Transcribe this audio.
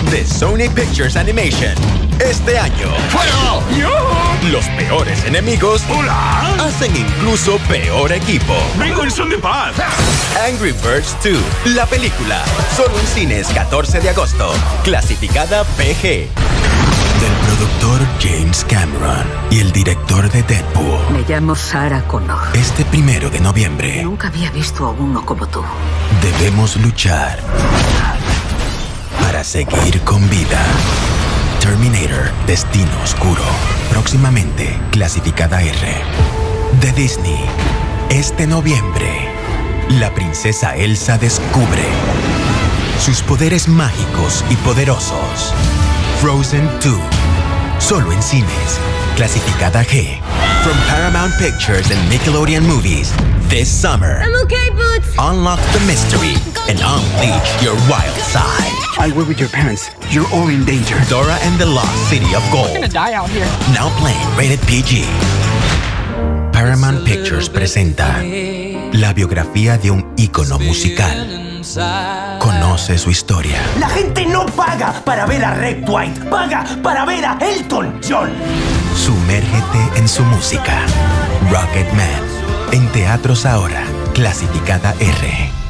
de Sony Pictures Animation. Este año, ¡Fuego! los peores enemigos ¡Hola! hacen incluso peor equipo. ¡Vengo en son de paz! Angry Birds 2, la película. Solo en cines 14 de agosto. Clasificada PG. Del productor James Cameron y el director de Deadpool. Me llamo Sarah Connor. Este 1 de noviembre Nunca había visto a uno como tú. debemos luchar para seguir con vida. Terminator, Destino Oscuro. Próximamente clasificada R. De Disney. Este noviembre, la princesa Elsa descubre sus poderes mágicos y poderosos. Frozen 2. Solo en cines. Clasificada G. From Paramount Pictures and Nickelodeon Movies. This summer. I'm okay, Boots. Unlock the mystery and unleash your wild side. I work with your parents. You're all in danger. Dora and the Lost City of Gold. We're gonna die out here. Now playing rated PG. Paramount Pictures presenta la biografía de un ícono musical. Conoce su historia. La gente no paga para ver a Red White, paga para ver a Elton John. Sumérgete en su música. Rocketman. En teatros ahora. Clasificada R.